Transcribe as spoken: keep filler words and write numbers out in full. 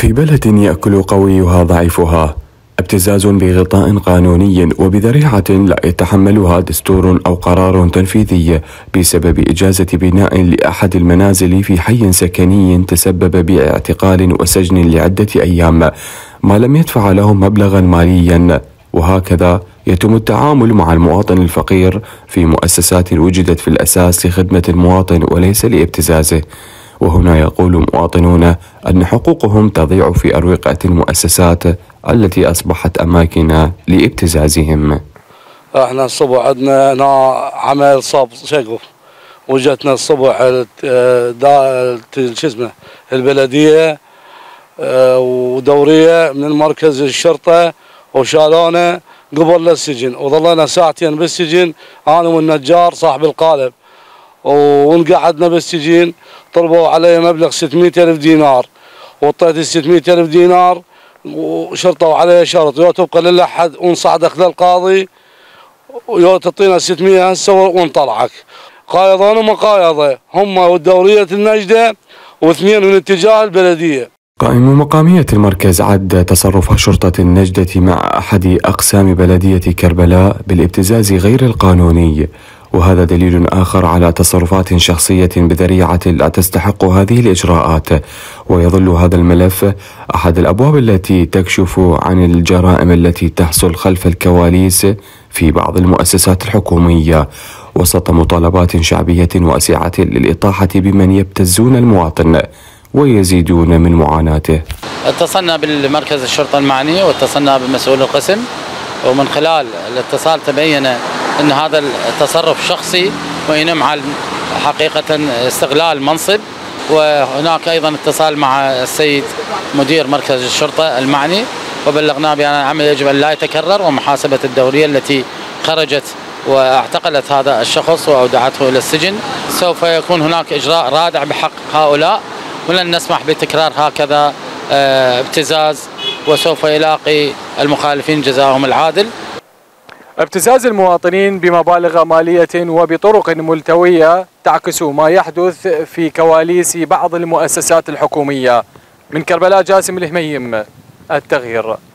في بلد يأكل قويها ضعيفها، ابتزاز بغطاء قانوني وبذريعة لا يتحملها دستور أو قرار تنفيذي بسبب إجازة بناء لأحد المنازل في حي سكني تسبب باعتقال وسجن لعدة أيام ما لم يدفع لهم مبلغا ماليا. وهكذا يتم التعامل مع المواطن الفقير في مؤسسات وجدت في الأساس لخدمة المواطن وليس لابتزازه. وهنا يقول مواطنون أن حقوقهم تضيع في أروقة المؤسسات التي أصبحت أماكن لابتزازهم. احنا الصبح عندنا هنا عمل صاب سقف، وجتنا الصبح شو اسمه البلدية ودورية من مركز الشرطة وشالونا قبل للسجن، وظلنا ساعتين بالسجن أنا والنجار صاحب القالب، ونقعدنا بالسجن. طلبوا علي مبلغ ستمئة ألف دينار، وطيت ال ستمئة ألف دينار وشرطوا علي شرط يا تبقى للأحد ونصعدك للقاضي ويا تعطينا ستمئة هسه ونطلعك. قايضين ومقايضة هم والدورية النجدة واثنين من اتجاه البلدية. قائم مقامية المركز عد تصرف شرطة النجدة مع أحد أقسام بلدية كربلاء بالابتزاز غير القانوني، وهذا دليل آخر على تصرفات شخصية بذريعة لا تستحق هذه الإجراءات. ويظل هذا الملف أحد الأبواب التي تكشف عن الجرائم التي تحصل خلف الكواليس في بعض المؤسسات الحكومية وسط مطالبات شعبية واسعة للإطاحة بمن يبتزون المواطن ويزيدون من معاناته. اتصلنا بالمركز الشرطة المعني واتصلنا بمسؤول القسم، ومن خلال الاتصال تبين أن هذا التصرف شخصي وينم على حقيقة استغلال منصب. وهناك أيضا اتصال مع السيد مدير مركز الشرطة المعني وبلغناه بأن العمل يجب أن لا يتكرر، ومحاسبة الدورية التي خرجت واعتقلت هذا الشخص وأودعته إلى السجن. سوف يكون هناك إجراء رادع بحق هؤلاء، ولن نسمح بتكرار هكذا ابتزاز، وسوف يلاقي المخالفين جزاهم العادل. ابتزاز المواطنين بمبالغ مالية وبطرق ملتوية تعكس ما يحدث في كواليس بعض المؤسسات الحكومية. من كربلاء، جاسم الهميم، التغيير.